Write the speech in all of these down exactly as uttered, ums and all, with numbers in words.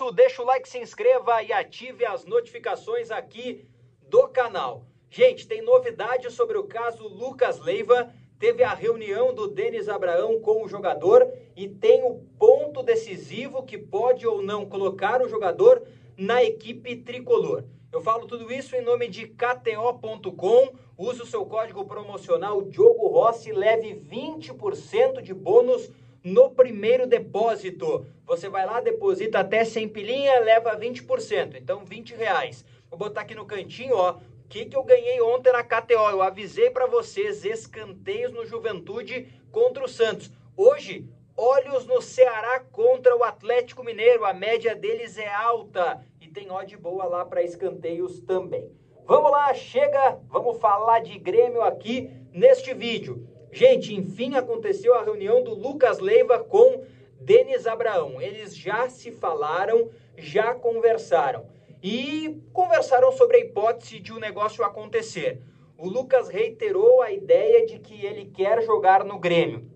isso, deixa o like, se inscreva e ative as notificações aqui do canal. Gente, tem novidade sobre o caso Lucas Leiva. Teve a reunião do Denis Abraão com o jogador e tem o ponto decisivo que pode ou não colocar o jogador na equipe tricolor. Eu falo tudo isso em nome de K T O ponto com. Use o seu código promocional Diogo Rossi e leve vinte por cento de bônus no primeiro depósito. Você vai lá, deposita até cem pilinha, leva vinte por cento. Então, vinte reais. Vou botar aqui no cantinho, ó. O que, que eu ganhei ontem na K T O? Eu avisei para vocês, escanteios no Juventude contra o Santos. Hoje, olhos no Ceará contra o Atlético Mineiro. A média deles é alta e tem odd boa lá para escanteios também. Vamos lá, chega, vamos falar de Grêmio aqui neste vídeo. Gente, enfim aconteceu a reunião do Lucas Leiva com Denis Abraão. Eles já se falaram, já conversaram. E conversaram sobre a hipótese de um negócio acontecer. O Lucas reiterou a ideia de que ele quer jogar no Grêmio.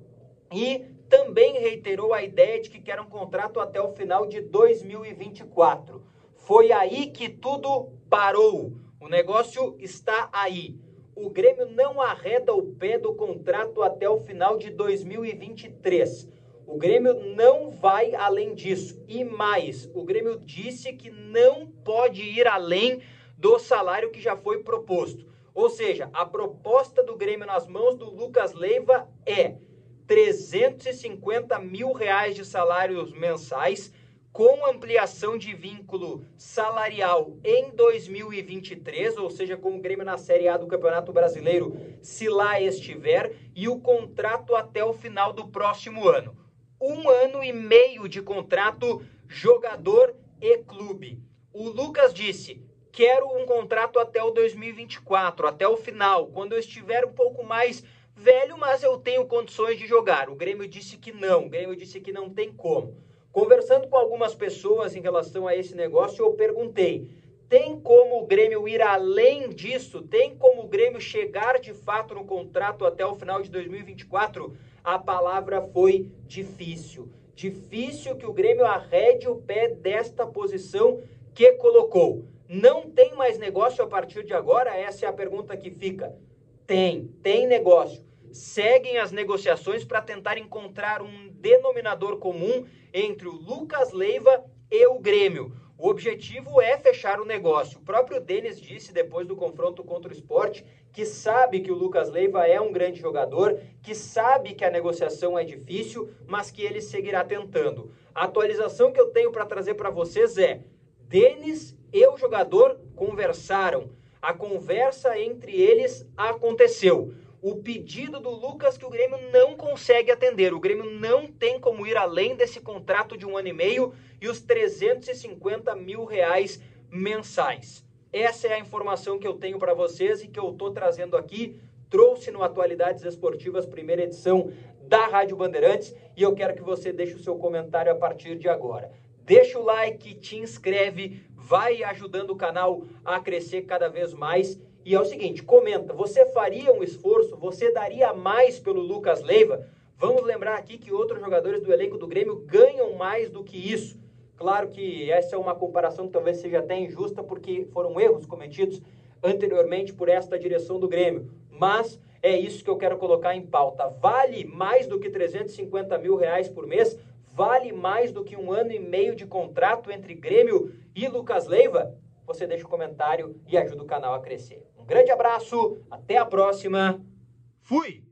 E também reiterou a ideia de que quer um contrato até o final de dois mil e vinte e quatro. Foi aí que tudo parou. O negócio está aí. O Grêmio não arreda o pé do contrato até o final de dois mil e vinte e três. O Grêmio não vai além disso. E mais, o Grêmio disse que não pode ir além do salário que já foi proposto. Ou seja, a proposta do Grêmio nas mãos do Lucas Leiva é trezentos e cinquenta mil reais de salários mensais, com ampliação de vínculo salarial em dois mil e vinte e três, ou seja, com o Grêmio na Série A do Campeonato Brasileiro, se lá estiver, e o contrato até o final do próximo ano. Um ano e meio de contrato, jogador e clube. O Lucas disse, quero um contrato até o dois mil e vinte e quatro, até o final, quando eu estiver um pouco mais velho, mas eu tenho condições de jogar. O Grêmio disse que não, o Grêmio disse que não tem como. Conversando com algumas pessoas em relação a esse negócio, eu perguntei, tem como o Grêmio ir além disso? Tem como o Grêmio chegar de fato no contrato até o final de dois mil e vinte e quatro? A palavra foi difícil. Difícil que o Grêmio arrede o pé desta posição que colocou. Não tem mais negócio a partir de agora? Essa é a pergunta que fica. Tem, tem negócio. Seguem as negociações para tentar encontrar um denominador comum entre o Lucas Leiva e o Grêmio. O objetivo é fechar o negócio. O próprio Denis disse depois do confronto contra o Sport que sabe que o Lucas Leiva é um grande jogador, que sabe que a negociação é difícil, mas que ele seguirá tentando. A atualização que eu tenho para trazer para vocês é: Denis e o jogador conversaram. A conversa entre eles aconteceu. O pedido do Lucas que o Grêmio não consegue atender. O Grêmio não tem como ir além desse contrato de um ano e meio e os trezentos e cinquenta mil reais mensais. Essa é a informação que eu tenho para vocês e que eu estou trazendo aqui. Trouxe no Atualidades Esportivas, primeira edição da Rádio Bandeirantes, e eu quero que você deixe o seu comentário a partir de agora. Deixa o like, te inscreve, vai ajudando o canal a crescer cada vez mais. E é o seguinte, comenta, você faria um esforço, você daria mais pelo Lucas Leiva? Vamos lembrar aqui que outros jogadores do elenco do Grêmio ganham mais do que isso. Claro que essa é uma comparação que talvez seja até injusta, porque foram erros cometidos anteriormente por esta direção do Grêmio. Mas é isso que eu quero colocar em pauta. Vale mais do que trezentos e cinquenta mil reais por mês? Vale mais do que um ano e meio de contrato entre Grêmio e Lucas Leiva? Você deixa o comentário e ajuda o canal a crescer. Um grande abraço, até a próxima, fui!